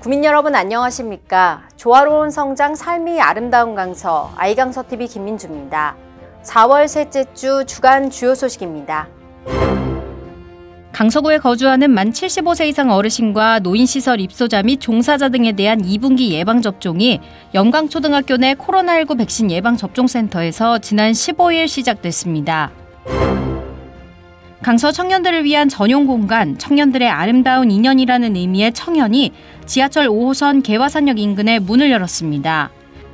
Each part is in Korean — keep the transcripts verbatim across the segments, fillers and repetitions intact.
국민 여러분 안녕하십니까? 조화로운 성장 삶이 아름다운 강서 아이강서티비 김민주입니다. 사월 셋째 주 주간 주요 소식입니다. 강서구에 거주하는 만 칠십오 세 이상 어르신과 노인시설 입소자 및 종사자 등에 대한 이 분기 예방접종이 영광초등학교 내 코로나십구 백신 예방접종센터에서 지난 십오 일 시작됐습니다. 강서 청년들을 위한 전용 공간, 청년들의 아름다운 인연이라는 의미의 청년이 지하철 오 호선 개화산역 인근에 문을 열었습니다.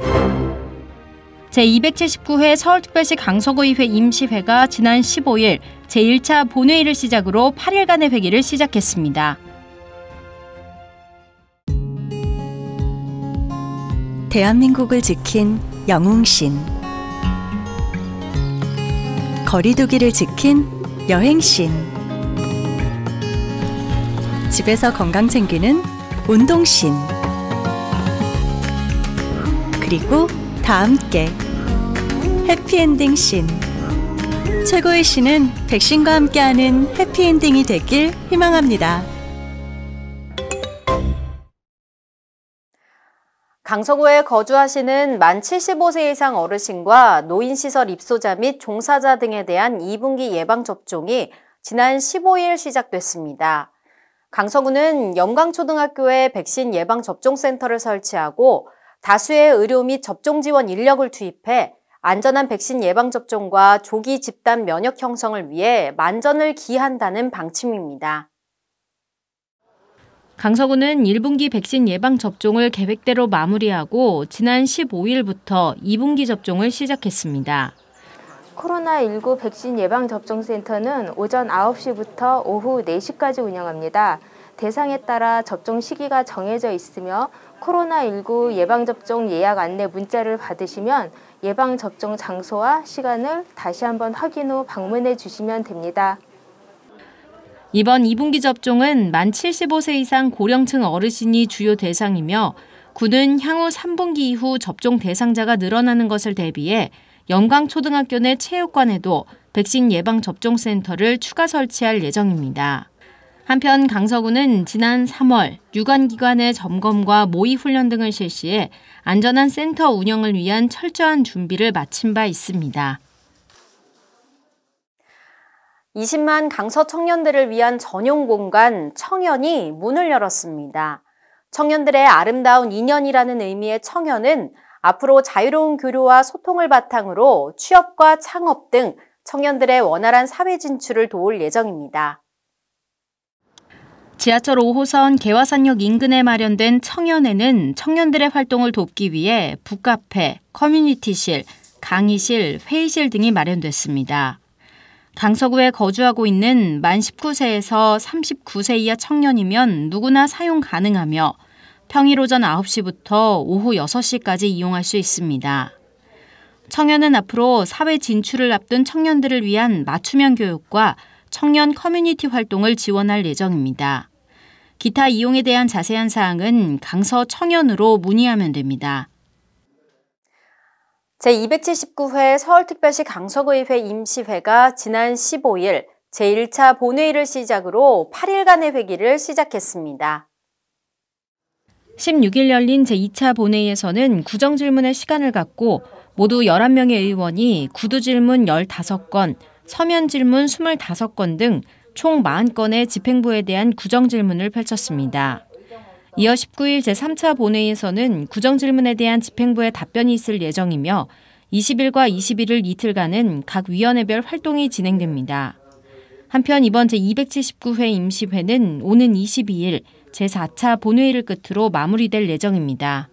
제이백칠십구 회 서울특별시 강서구의회 임시회가 지난 십오 일 제일 차 본회의를 시작으로 팔 일간의 회기를 시작했습니다. 대한민국을 지킨 영웅신, 거리두기를 지킨 여행신, 집에서 건강 챙기는 운동신, 그리고 다 함께 해피엔딩 신. 최고의 신은 백신과 함께하는 해피엔딩이 되길 희망합니다. 강서구에 거주하시는 만 칠십오 세 이상 어르신과 노인시설 입소자 및 종사자 등에 대한 이 분기 예방접종이 지난 십오 일 시작됐습니다. 강서구는 영광초등학교에 백신 예방접종센터를 설치하고 다수의 의료 및 접종 지원 인력을 투입해 안전한 백신 예방접종과 조기 집단 면역 형성을 위해 만전을 기한다는 방침입니다. 강서구는 일 분기 백신 예방접종을 계획대로 마무리하고 지난 십오 일부터 이 분기 접종을 시작했습니다. 코로나십구 백신 예방접종센터는 오전 아홉 시부터 오후 네 시까지 운영합니다. 대상에 따라 접종 시기가 정해져 있으며 코로나십구 예방접종 예약 안내 문자를 받으시면 예방접종 장소와 시간을 다시 한번 확인 후 방문해 주시면 됩니다. 이번 이 분기 접종은 만 칠십오 세 이상 고령층 어르신이 주요 대상이며 구는 향후 삼 분기 이후 접종 대상자가 늘어나는 것을 대비해 영광초등학교 내 체육관에도 백신 예방접종센터를 추가 설치할 예정입니다. 한편 강서구는 지난 삼월 유관기관의 점검과 모의훈련 등을 실시해 안전한 센터 운영을 위한 철저한 준비를 마친 바 있습니다. 이십만 강서 청년들을 위한 전용 공간 청년이 문을 열었습니다. 청년들의 아름다운 인연이라는 의미의 청년은 앞으로 자유로운 교류와 소통을 바탕으로 취업과 창업 등 청년들의 원활한 사회 진출을 도울 예정입니다. 지하철 오 호선 개화산역 인근에 마련된 청년에는 청년들의 활동을 돕기 위해 북카페, 커뮤니티실, 강의실, 회의실 등이 마련됐습니다. 강서구에 거주하고 있는 만 십구 세에서 삼십구 세 이하 청년이면 누구나 사용 가능하며 평일 오전 아홉 시부터 오후 여섯 시까지 이용할 수 있습니다. 청년은 앞으로 사회 진출을 앞둔 청년들을 위한 맞춤형 교육과 청년 커뮤니티 활동을 지원할 예정입니다. 기타 이용에 대한 자세한 사항은 강서 청년으로 문의하면 됩니다. 제이백칠십구 회 서울특별시 강서구의회 임시회가 지난 십오 일 제일 차 본회의를 시작으로 팔 일간의 회기를 시작했습니다. 십육 일 열린 제이 차 본회의에서는 구정질문의 시간을 갖고 모두 열한 명의 의원이 구두질문 열다섯 건, 서면질문 스물다섯 건 등 총 사십 건의 집행부에 대한 구정질문을 펼쳤습니다. 이어 십구 일 제삼 차 본회의에서는 구정질문에 대한 집행부의 답변이 있을 예정이며 이십 일과 이십일 일 이틀간은 각 위원회별 활동이 진행됩니다. 한편 이번 제이백칠십구 회 임시회는 오는 이십이 일 제사 차 본회의를 끝으로 마무리될 예정입니다.